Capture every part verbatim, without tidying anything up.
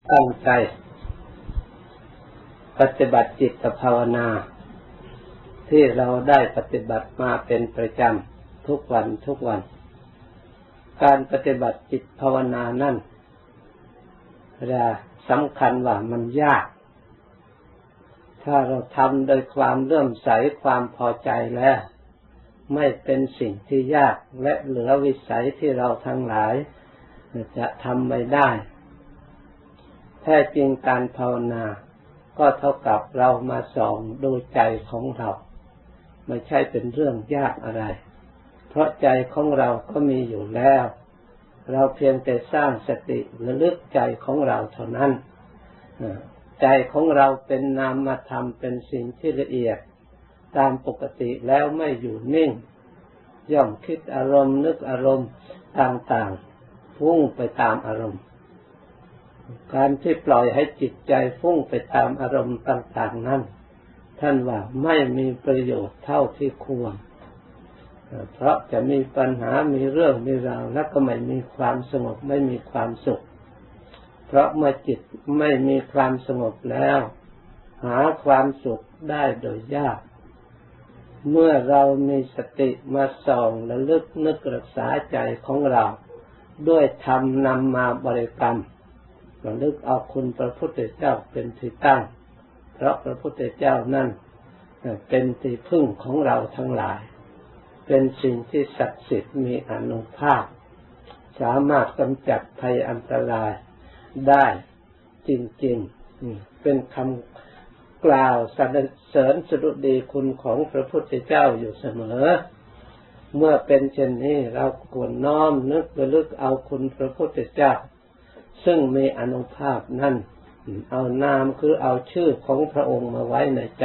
ตั้งใจปฏิบัติจิตภาวนาที่เราได้ปฏิบัติมาเป็นประจำทุกวันทุกวันการปฏิบัติจิตภาวนานั่นจะสำคัญว่ามันยากถ้าเราทำโดยความเลื่อมใสความพอใจแล้วไม่เป็นสิ่งที่ยากและเหลือวิสัยที่เราทั้งหลายจะทำไม่ได้แท้จริงการภาวนาก็เท่ากับเรามาส่องดูใจของเราไม่ใช่เป็นเรื่องยากอะไรเพราะใจของเราก็มีอยู่แล้วเราเพียงแต่สร้างสติระลึกใจของเราเท่านั้นใจของเราเป็นนามธรรมเป็นสิ่งที่ละเอียดตามปกติแล้วไม่อยู่นิ่งย่อมคิดอารมณ์นึกอารมณ์ต่างๆฟุ้งไปตามอารมณ์การที่ปล่อยให้จิตใจฟุ้งไปตามอารมณ์ต่างๆนั้นท่านว่าไม่มีประโยชน์เท่าที่ควรเพราะจะมีปัญหามีเรื่องมีราวและก็ไม่มีความสงบไม่มีความสุขเพราะเมื่อจิตไม่มีความสงบแล้วหาความสุขได้โดยยากเมื่อเรามีสติมาส่องระลึกนึกรักษาใจของเราด้วยธรรมนำมาบริกรรมระลึกเอาคุณพระพุทธเจ้าเป็นที่ตั้งเพราะพระพุทธเจ้านั่นเป็นที่พึ่งของเราทั้งหลายเป็นสิ่งที่ศักดิ์สิทธิ์มีอานุภาพสามารถกำจัดภัยอันตรายได้จริงๆเป็นคำกล่าวสรรเสริญสดุดีคุณของพระพุทธเจ้าอยู่เสมอเมื่อเป็นเช่นนี้เราควรน้อมนึกระลึกเอาคุณพระพุทธเจ้าซึ่งมีอานุภาพนั่นเอานามคือเอาชื่อของพระองค์มาไว้ในใจ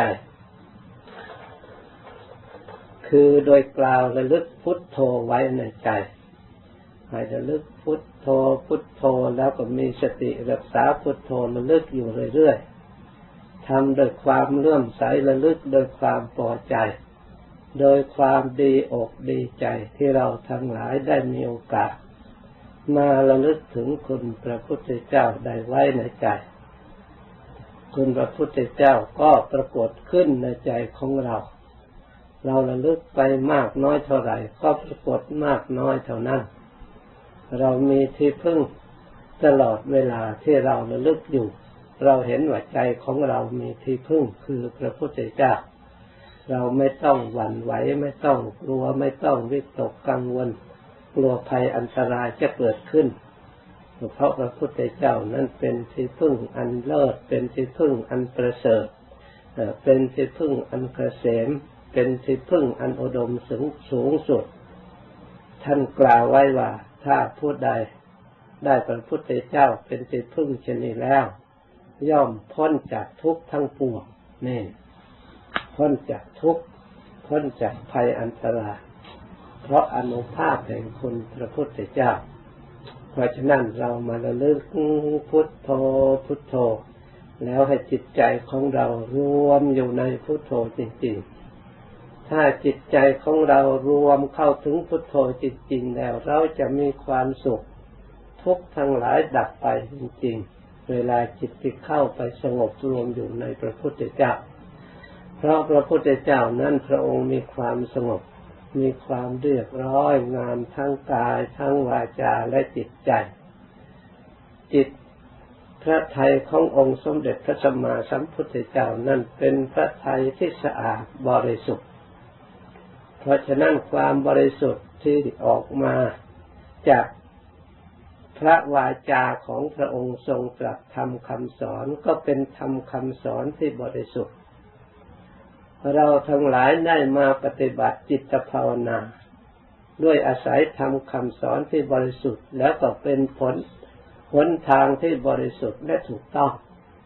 คือโดยกล่าวระลึกพุทโธไว้ในใจให้ระลึกพุทโธพุทโธแล้วก็มีสติรักษาพุทโธระลึกอยู่เรื่อยๆทำโดยความเลื่อมใสระลึกโดยความพอใจโดยความดีอกดีใจที่เราทั้งหลายได้มีโอกาสมาระลึกถึงคุณพระพุทธเจ้าได้ไว้ในใจคุณพระพุทธเจ้าก็ปรากฏขึ้นในใจของเราเราระลึกไปมากน้อยเท่าไหร่ก็ปรากฏมากน้อยเท่านั้นเรามีที่พึ่งตลอดเวลาที่เราระลึกอยู่เราเห็นว่าใจของเรามีที่พึ่งคือพระพุทธเจ้าเราไม่ต้องหวั่นไหวไม่ต้องกลัวไม่ต้องวิตกกังวลกลัวภัยอันตรายจะเกิดขึ้นเพราะพระพุทธเจ้านั้นเป็นที่พึ่งอันเลิศเป็นที่พึ่งอันประเสริฐเป็นที่พึ่งอันเกษมเป็นที่พึ่งอันอุดมสูงสูงสุดท่านกล่าวไว้ว่าถ้าผู้ใดได้พระพุทธเจ้าเป็นที่พึ่งเช่นนี้แล้วย่อมพ้นจากทุกข์ทั้งปวงนี่พ้นจากทุกข์พ้นจากภัยอันตรายเพราะอานุภาพแห่งคุณพระพุทธเจ้าเพราะฉะนั้นเรามาระลึกพุทโธพุทโธแล้วให้จิตใจของเรารวมอยู่ในพุทโธจริงๆถ้าจิตใจของเรารวมเข้าถึงพุทโธจริงๆแล้วเราจะมีความสุขทุกข์ทั้งหลายดับไปจริงๆเวลาจิตที่เข้าไปสงบรวมอยู่ในพระพุทธเจ้าเพราะพระพุทธเจ้านั้นพระองค์มีความสงบมีความเรียบร้อยงามทั้งกายทั้งวาจาและจิตใจจิตพระทัยขององค์สมเด็จพระสัมมาสัมพุทธเจ้านั้นเป็นพระทัยที่สะอาดบริสุทธิ์เพราะฉะนั้นความบริสุทธิ์ที่ออกมาจากพระวาจาของพระองค์ทรงตรัสธรรมคำสอนก็เป็นธรรมคำสอนที่บริสุทธิ์เราทั้งหลายได้มาปฏิบัติจิตภาวนาด้วยอาศัยธรรมคำสอนที่บริสุทธิ์แล้วก็เป็นผลหนทางที่บริสุทธิ์และถูกต้อง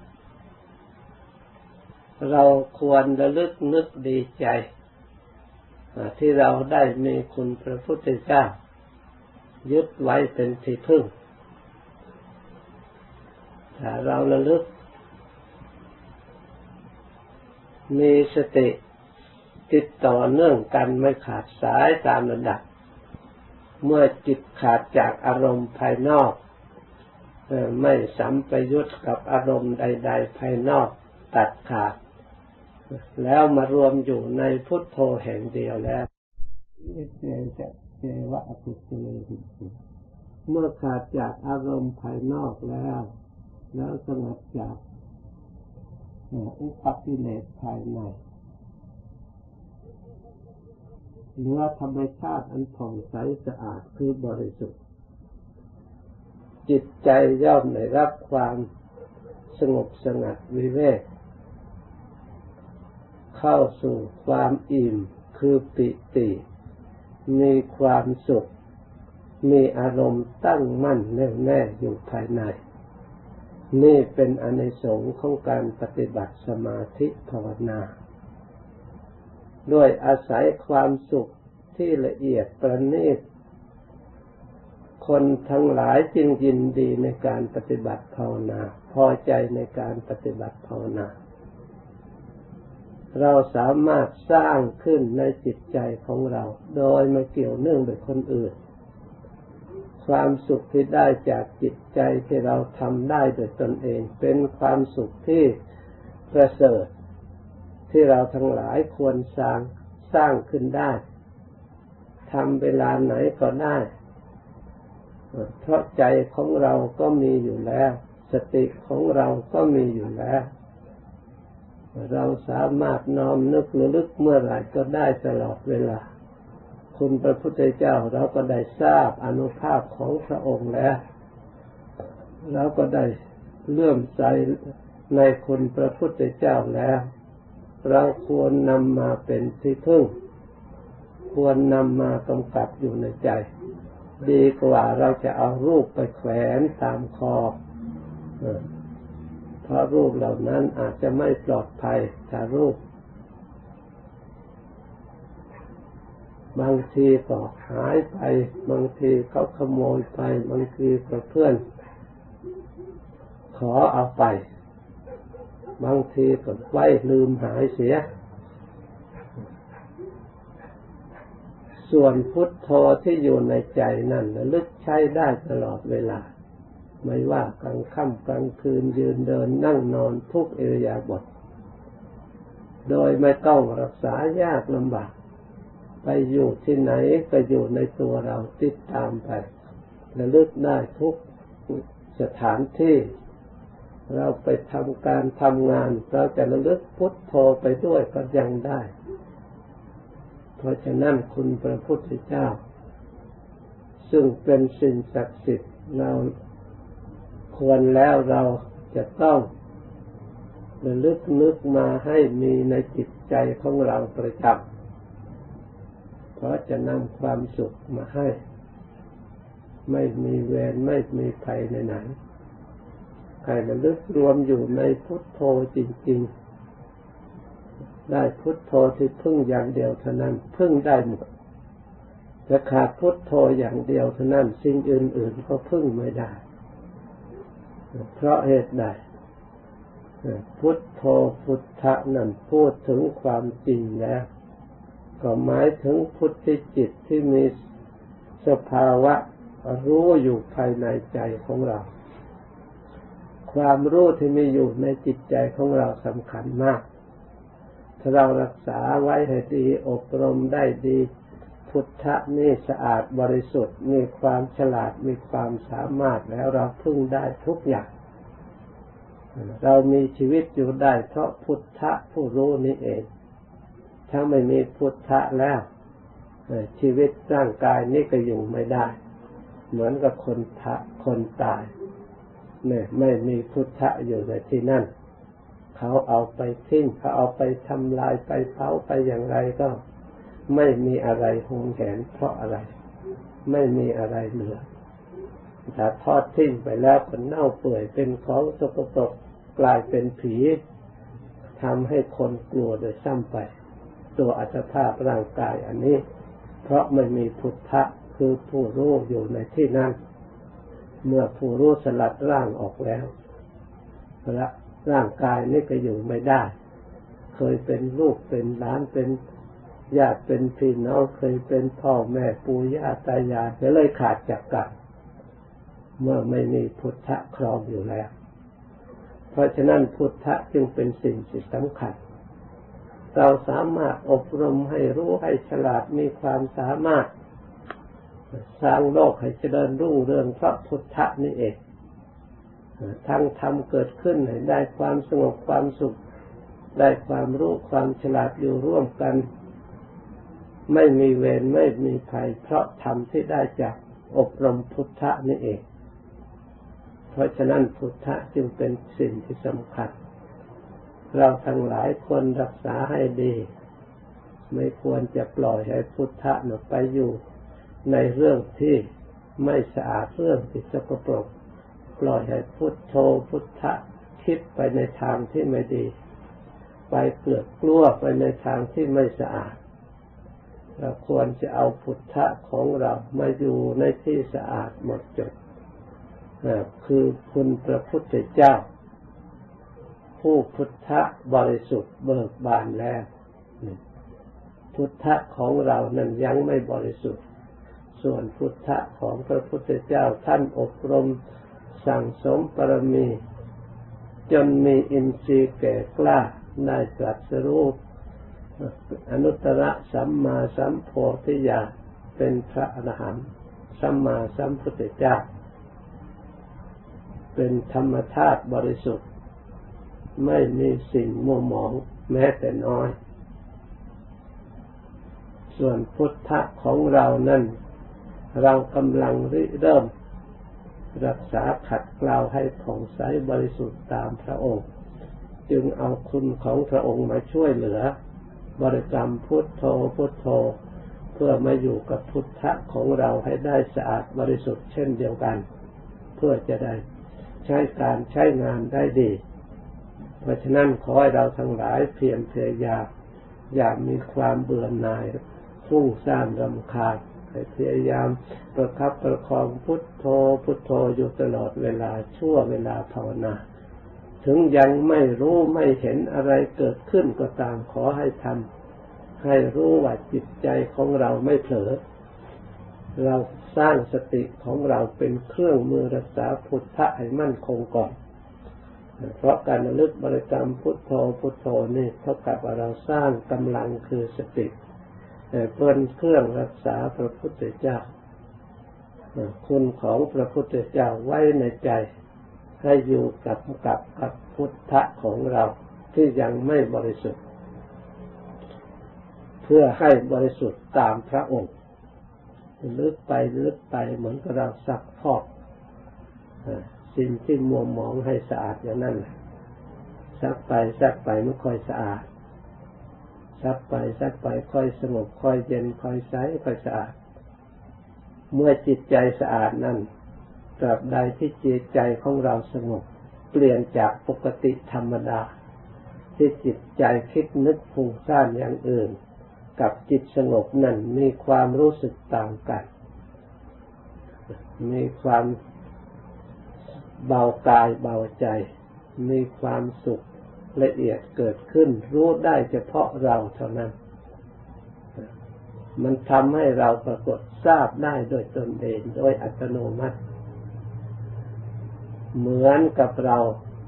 เราควรระลึกนึกดีใจที่เราได้มีคุณพระพุทธเจ้ายึดไว้เป็นที่พึ่งถ้าเราระลึกมีสติติดต่อเนื่องกันไม่ขาดสายตามระดับเมื่อจิตขาดจากอารมณ์ภายนอกไม่สัมปยุตกับอารมณ์ใดๆภายนอกตัดขาดแล้วมารวมอยู่ในพุทโธแห่งเดียวแล้วเจจะเจวะอภิเษเมื่อขาดจากอารมณ์ภายนอกแล้วแล้วสงบจากอุปกิเลสภายในเนื้อธรรมชาติอันผ่องใสสะอาดคือบริสุทธิ์จิตใจย่อมได้รับความสงบสงัดวิเวกเข้าสู่ความอิ่มคือปิติมีความสุขมีอารมณ์ตั้งมั่นแน่วแน่อยู่ภายในนี่เป็นอานิสงส์ของการปฏิบัติสมาธิภาวนาด้วยอาศัยความสุขที่ละเอียดประณีตคนทั้งหลายจึงยินดีในการปฏิบัติภาวนาพอใจในการปฏิบัติภาวนาเราสามารถสร้างขึ้นในจิตใจของเราโดยไม่เกี่ยวเนื่องโดยคนอื่นความสุขที่ได้จากจิตใจที่เราทำได้โดยตนเองเป็นความสุขที่ประเสริฐที่เราทั้งหลายควรสร้างสร้างขึ้นได้ทำเวลาไหนก็ได้เพราะใจของเราก็มีอยู่แล้วสติของเราก็มีอยู่แล้วเราสามารถน้อมนึกระลึกเมื่อไหร่ก็ได้ตลอดเวลาคุณพระพุทธเจ้าเราก็ได้ทราบอานุภาพของพระองค์แล้วเราก็ได้เลื่อมใสในคุณพระพุทธเจ้าแล้วเราควรนำมาเป็นที่พึ่งควรนำมากำกับอยู่ในใจดีกว่าเราจะเอารูปไปแขวนตามคอเพราะรูปเหล่านั้นอาจจะไม่ปลอดภัยถ้ารูปบางทีก็หายไปบางทีเขาขโมยไปบางทีก็เพื่อนขอเอาไปบางทีก็ไว้ลืมหายเสียส่วนพุทโธที่อยู่ในใจนั่นระลึกใช้ได้ตลอดเวลาไม่ว่ากลางค่ำกลางคืนยืนเดินนั่งนอนทุกอิริยาบถโดยไม่ต้องรักษายากลำบากไปอยู่ที่ไหนก็อยู่ในตัวเราติดตามไประลึกได้ทุกสถานที่เราไปทำการทำงานเราจะระลึกพุทโธไปด้วยก็ยังได้เพราะฉะนั้นคุณพระพุทธเจ้าซึ่งเป็นสิ่งศักดิ์สิทธิ์เราควรแล้วเราจะต้องระลึกนึกมาให้มีในจิตใจของเราประจำเพราะจะนำความสุขมาให้ไม่มีเวรไม่มีภัยในไหนให้ระลึกรวมอยู่ในพุทโธจริงๆได้พุทโธที่พึ่งอย่างเดียวเท่านั้นพึ่งได้หมดจะขาดพุทโธอย่างเดียวเท่านั้นสิ่งอื่นๆก็พึ่งไม่ได้เพราะเหตุใดพุทโธพุทธะนั้นพูดถึงความจริงแล้วก็หมายถึงพุทธิจิตที่มีสภาวะรู้อยู่ภายในใจของเราความรู้ที่มีอยู่ในจิตใจของเราสำคัญมากถ้าเรารักษาไว้ให้ดีอบรมได้ดีพุทธะนี่สะอาดบริสุทธิ์มีความฉลาดมีความสามารถแล้วเราพึ่งได้ทุกอย่างเรามีชีวิตอยู่ได้เพราะพุทธะผู้รู้นี้เองถ้าไม่มีพุทธะแล้วชีวิตร่างกายนี้ก็อยู่ไม่ได้เหมือนกับคนทะคนตายเนี่ยไม่มีพุทธะอยู่ในที่นั่นเขาเอาไปทิ้งเขาเอาไปทำลายไปเผาไปอย่างไรก็ไม่มีอะไรหวงแหนเพราะอะไรไม่มีอะไรเหลือถ้าทอดทิ้งไปแล้วก็เน่าเปื่อยเป็นของสกปรกกลายเป็นผีทำให้คนกลัวโดยซ้ำไปตัวอัตภาพร่างกายอันนี้เพราะไม่มีพุทธะคือผู้รู้อยู่ในที่นั้นเมื่อผู้รู้สลัดร่างออกแล้วร่างกายนี้ก็อยู่ไม่ได้เคยเป็นลูกเป็นหลานเป็นญาติเป็นพี่น้องเคยเป็นพ่อแม่ปู่ย่าตายายก็เลยขาดจากกันเมื่อไม่มีพุทธะครองอยู่แล้วเพราะฉะนั้นพุทธะจึงเป็นสิ่งที่สำคัญเราสามารถอบรมให้รู้ให้ฉลาดมีความสามารถสร้างโลกให้เจริญรุ่งเรืองเพราะพุทธะนี่เองทั้งธรรมเกิดขึ้นให้ได้ความสงบความสุขได้ความรู้ความฉลาดอยู่ร่วมกันไม่มีเวรไม่มีภัยเพราะธรรมที่ได้จากอบรมพุทธะนี่เองเพราะฉะนั้นพุทธะจึงเป็นสิ่งที่สำคัญเราทั้งหลายควรรักษาให้ดีไม่ควรจะปล่อยให้พุทธะหนไปอยู่ในเรื่องที่ไม่สะอาดเรื่องที่สกปรกปล่อยให้พุทโธพุทธะคิดไปในทางที่ไม่ดีไปเกลือกกลัวไปในทางที่ไม่สะอาดเราควรจะเอาพุทธะของเรามาอยู่ในที่สะอาดหมดจดคือคุณพระพุทธเจ้าผู้พุทธะบริสุทธิ์เบิกบานแล้วพุทธะของเรานั้นยังไม่บริสุทธิ์ส่วนพุทธะของพระพุทธเจ้าท่านอบรมสั่งสมปรมีจนมีอินทรีย์แก่กล้าได้ตรัสรู้อนุตตรสัมมาสัมโพธิญาณเป็นพระอรหันต์สัมมาสัมพุทธเจ้าเป็นธรรมธาตุบริสุทธิ์ไม่มีสิ่งมัวหมองแม้แต่น้อยส่วนพุทธะของเรานั้นเรากำลังริเริ่มรักษาขัดเกลาให้ผ่องใสบริสุทธิ์ตามพระองค์จึงเอาคุณของพระองค์มาช่วยเหลือบริกรรมพุทโธพุทโธเพื่อมาอยู่กับพุทธะของเราให้ได้สะอาดบริสุทธิ์เช่นเดียวกันเพื่อจะได้ใช้การใช้งานได้ดีเพราะฉะนั้นขอให้เราทั้งหลายเพียรพยายามอย่ามีความเบื่อหน่ายฟุ้งซ่านรำคาญให้พยายามประคับประคองพุทโธพุทโธอยู่ตลอดเวลาชั่วเวลาภาวนาถึงยังไม่รู้ไม่เห็นอะไรเกิดขึ้นก็ตามขอให้ทำให้รู้ว่าจิตใจของเราไม่เผลอเราสร้างสติของเราเป็นเครื่องมือรักษาพุทธะให้มั่นคงก่อนเพราะการระลึกบริกรรมพุทโธพุทโธนี่เท่ากับว่าเราสร้างกำลังคือสติเป็นเครื่องรักษาพระพุทธเจ้าคุณของพระพุทธเจ้าไว้ในใจให้อยู่กับกับกับพุทธะของเราที่ยังไม่บริสุทธิ์เพื่อให้บริสุทธิ์ตามพระองค์ลึกไปลึกไปเหมือนกับเราซักพอกสิ่งที่มัวหมองให้สะอาดอย่างนั้นซักไปซักไปไม่ค่อยสะอาดซักไปซักไปค่อยสงบค่อยเย็นค่อยใสค่อยสะอาดเมื่อจิตใจสะอาดนั้นตราบใดที่จิตใจของเราสงบเปลี่ยนจากปกติธรรมดาที่จิตใจคิดนึกฟุ้งซ่านอย่างอื่นกับจิตสงบนั้นมีความรู้สึกต่างกันมีความเบากายเบาใจมีความสุขละเอียดเกิดขึ้นรู้ได้เฉพาะเราเท่านั้นมันทำให้เราปรากฏทราบได้โดยตนเองโดยอัตโนมัติเหมือนกับเรา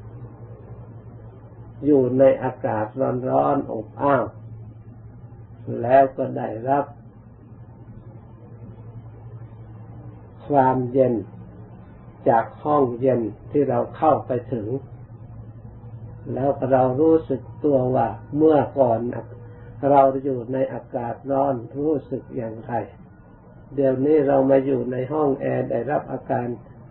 อยู่ในอากาศร้อนๆอบอ้าวแล้วก็ได้รับความเย็นจากห้องเย็นที่เราเข้าไปถึงแล้วเรารู้สึกตัวว่าเมื่อก่อนเราอยู่ในอากาศร้อนรู้สึกอย่างไรเดี๋ยวนี้เรามาอยู่ในห้องแอร์ได้รับอาการ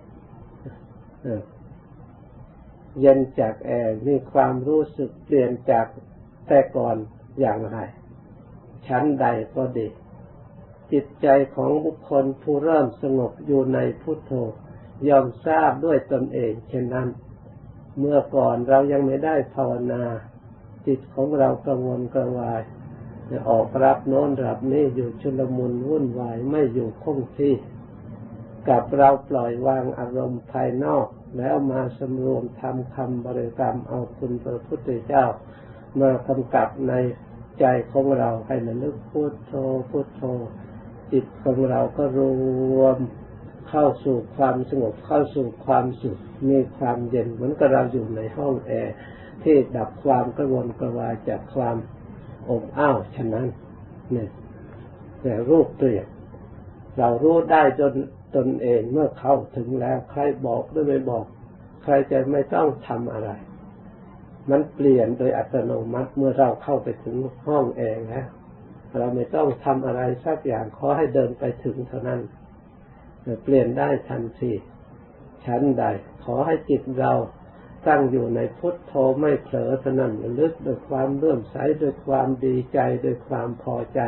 เย็นจากแอร์มีความรู้สึกเปลี่ยนจากแต่ก่อนอย่างไรชั้นใดก็ดีจิตใจของบุคคลผู้เริ่มสงบอยู่ในพุทโธยอมทราบด้วยตนเองเช่นนั้นเมื่อก่อนเรายังไม่ได้ภาวนาจิตของเรากังวลกระวายออกรับโน้นรับนี่อยู่ชุลมุนวุ่นวายไม่อยู่คงที่กับเราปล่อยวางอารมณ์ภายนอกแล้วมาสำรวมทำคำบริกรรมเอาคุณพระพุทธเจ้ามากำกับในใจของเราให้ระลึกพุทโธพุทโธจิตของเราก็รวมเข้าสู่ความสงบเข้าสู่ความสุขมีความเย็นเหมือนกับเราอยู่ในห้องแอร์ที่ดับความกระวนกระวายจากความอบอ้าวฉะนั้นเนี่ยแต่รูปเปลี่ยนเรารู้ได้จนตนเองเมื่อเข้าถึงแล้วใครบอกหรือไม่บอกใครจะไม่ต้องทำอะไรมันเปลี่ยนโดยอัตโนมัติเมื่อเราเข้าไปถึงห้องแอร์แล้วเราไม่ต้องทำอะไรสักอย่างขอให้เดินไปถึงเท่านั้นเปลี่ยนได้ทันทีชั้นใดขอให้จิตเราตั้งอยู่ในพุทโธไม่เผลอเท่านั้นระลึกด้วยความเลื่อมใสด้วยความดีใจด้วยความพอใจ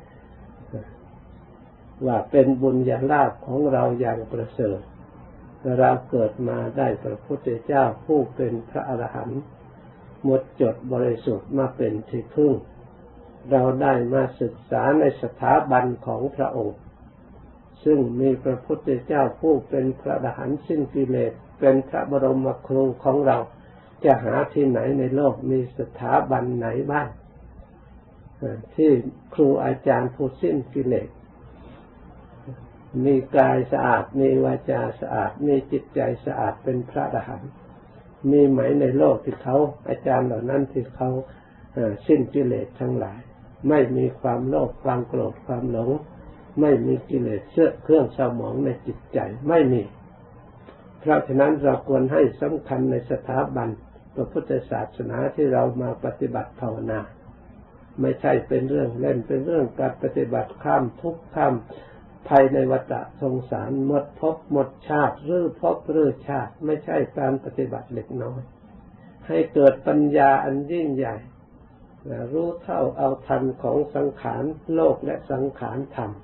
ว่าเป็นบุญญาลาภของเราอย่างประเสริฐเราเกิดมาได้พระพุทธเจ้าผู้เป็นพระอรหันต์หมดจดบริสุทธิ์มาเป็นที่พึ่งเราได้มาศึกษาในสถาบันของพระองค์ซึ่งมีพระพุทธเจ้าผู้เป็นพระอรหันต์สิ้นกิเลสเป็นพระบรมครูของเราจะหาที่ไหนในโลกมีสถาบันไหนบ้างที่ครูอาจารย์ผู้สิ้นกิเลสมีกายสะอาดมีวาจาสะอาดมีจิตใจสะอาดเป็นพระอรหันต์มีไหมในโลกที่เขาอาจารย์เหล่านั้นที่เขาสิ้นกิเลสทั้งหลายไม่มีความโลภความโกรธความหลงไม่มีกิเลสเชื่อเครื่องเศร้าหมองในจิตใจไม่มีเพราะฉะนั้นเราควรให้สำคัญในสถาบันพระพุทธศาสนาที่เรามาปฏิบัติภาวนาไม่ใช่เป็นเรื่องเล่นเป็นเรื่องการปฏิบัติข้ามทุกข์ข้ามภัยในวัฏสงสารหมดภพหมดชาติหรือภพหรือชาติไม่ใช่การปฏิบัติเล็กน้อยให้เกิดปัญญาอันยิ่งใหญ่รู้เท่าเอาทันของสังขารโลกและสังขารธรรม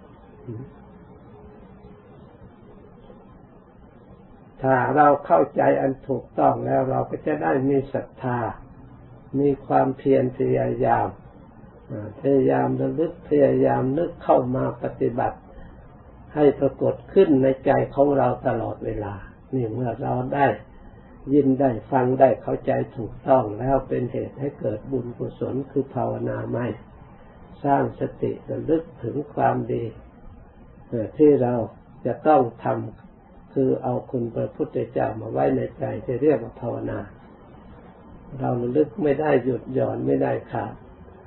ถ้าเราเข้าใจอันถูกต้องแล้วเราก็จะได้มีศรัทธามีความเพียรพยายามพยายามระลึกพยายามนึกเข้ามาปฏิบัติให้ปรากฏขึ้นในใจของเราตลอดเวลานี่เมื่อเราได้ยินได้ฟังได้เข้าใจถูกต้องแล้วเป็นเหตุให้เกิดบุญกุศลคือภาวนาใหม่สร้างสติระลึกถึงความดีที่เราจะต้องทำคือเอาคุณพระพุทธเจ้ามาไว้ในใจที่เรียกว่าภาวนาเราระลึกไม่ได้หยุดหย่อนไม่ได้ขาด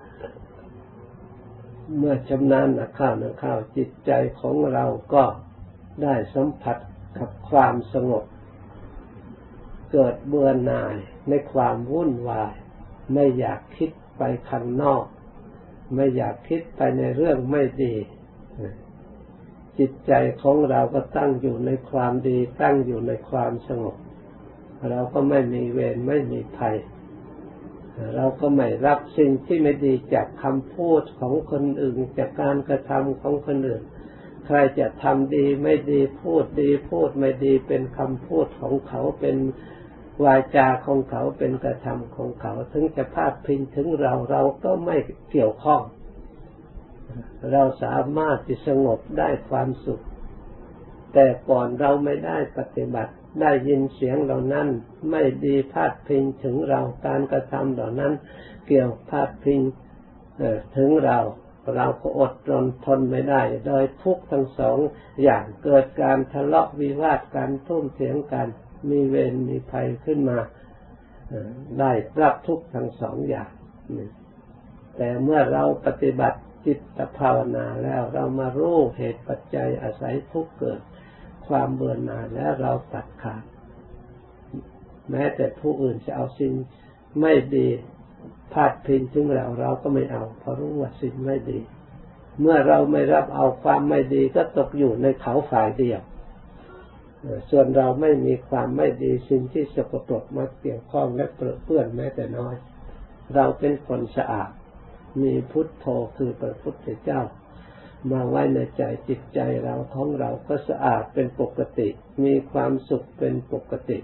เมื่อชำนาญนักข้าวนักข้าวจิตใจของเราก็ได้สัมผัสกับความสงบเกิดเบื่อหน่ายในความวุ่นวายไม่อยากคิดไปข้างนอกไม่อยากคิดไปในเรื่องไม่ดีจิตใจของเราก็ตั้งอยู่ในความดีตั้งอยู่ในความสงบเราก็ไม่มีเวรไม่มีภัยเราก็ไม่รับสิ่งที่ไม่ดีจากคำพูดของคนอื่นจากการกระทำของคนอื่นใครจะทำดีไม่ดีพูดดีพูดไม่ดีเป็นคำพูดของเขาเป็นวาจาของเขาเป็นกระทำของเขาถึงจะพาดพิงถึงเราเราก็ไม่เกี่ยวข้องเราสามารถที่สงบได้ความสุขแต่ก่อนเราไม่ได้ปฏิบัติได้ยินเสียงเหล่านั้นไม่ดีพาดพิงถึงเราการกระทำเหล่านั้นเกี่ยวพาดพิงถึงเราเราก็อดทนทนไม่ได้โดยทุกข์ทั้งสองอย่างเกิดการทะเลาะวิวาทกันทุ่มเถียงกันมีเวรมีภัยขึ้นมาได้รับทุกข์ทั้งสองอย่างแต่เมื่อเราปฏิบัติจิตภาวนาแล้วเรามารู้เหตุปัจจัยอาศัยทุกข์เกิดความเบื่อหน่ายแล้วเราตัดขาดแม้แต่ผู้อื่นจะเอาสิ่งไม่ดีพาดพิงถึงเราเราก็ไม่เอาเพราะรู้ว่าสิ่งไม่ดีเมื่อเราไม่รับเอาความไม่ดีก็ตกอยู่ในเขาฝ่ายเดียวส่วนเราไม่มีความไม่ดีสิ่งที่สกปรกมาเกี่ยวข้องและเปื้อนแม้แต่น้อยเราเป็นคนสะอาดมีพุทโธคือพระพุทธเจ้ามาไว้ในใจจิตใจเราของเราก็สะอาดเป็นปกติมีความสุขเป็นปกติ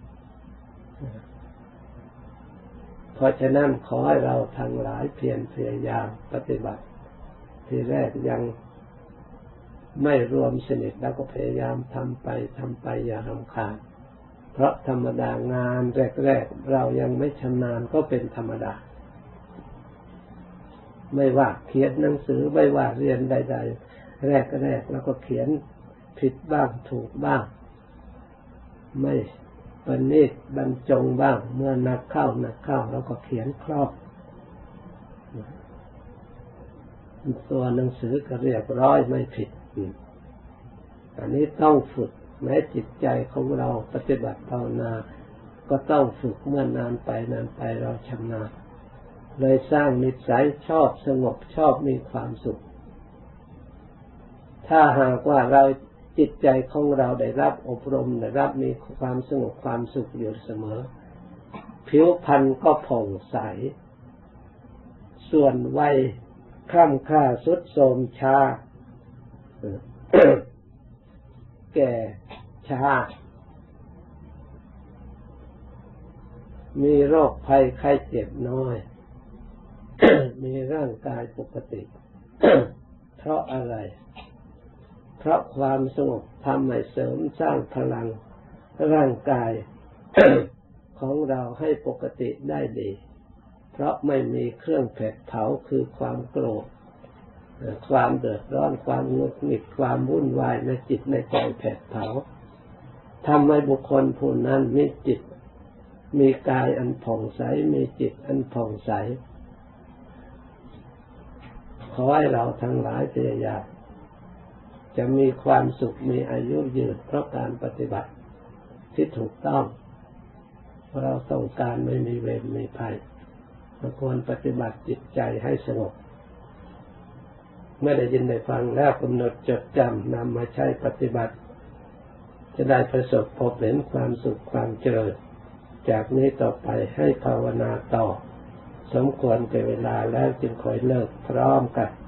เพราะฉะนั้นขอให้เราทั้งหลายเพียรพยายามปฏิบัติทีแรกยังไม่รวมสนิทแล้วก็พยายามทำไปทำไปอย่ารำคาญเพราะธรรมดางานแรกๆเรายังไม่ชำนาญก็เป็นธรรมดาไม่ว่าเขียนหนังสือไม่ว่าเรียนใดๆแรกๆแล้วก็เขียนผิดบ้างถูกบ้างไม่ประณีตบรรจงบ้างเมื่อนักเข้านักเข้าเราก็เขียนครอบตัวหนังสือก็เรียบร้อยไม่ผิดอันนี้ต้องฝึกแม้จิตใจของเราปฏิบัติภาวนาก็ต้องฝึกเมื่อนานไปนานไปเราชำนาญเลยสร้างนิสัยชอบสงบชอบมีความสุขถ้าหากว่าเราจิตใจของเราได้รับอบรมได้รับมีความสงบความสุขอยู่เสมอผิวพรรณก็ผ่องใสส่วนวัยคล่ำคล้าทรุดโทรมช้า แก่ช้ามีโรคภัยไข้เจ็บน้อย มีร่างกายปกติ เพราะอะไรเพราะความสงบทำให้เสริมสร้างพลังร่างกาย ของเราให้ปกติได้ดีเพราะไม่มีเครื่องแผดเผาคือความโกรธความเดือดร้อนความหงุดหงิดความวุ่นวายในจิตในใจแผดเผาทำให้บุคคลผู้นั้นมีจิตมีกายอันผ่องใสมีจิตอันผ่องใสขอให้เราทั้งหลายพยายามจะมีความสุขมีอายุยืนเพราะการปฏิบัติที่ถูกต้องเราต้องการไม่มีเวรมีภัยเราควรปฏิบัติจิตใจให้สงบเมื่อได้ยินได้ฟังแล้วกำหนดจดจำนำมาใช้ปฏิบัติจะได้ประสบพบเห็นความสุขความเจริญจากนี้ต่อไปให้ภาวนาต่อสมควรแก่เวลาแล้วจึงค่อยเลิกพร้อมกัน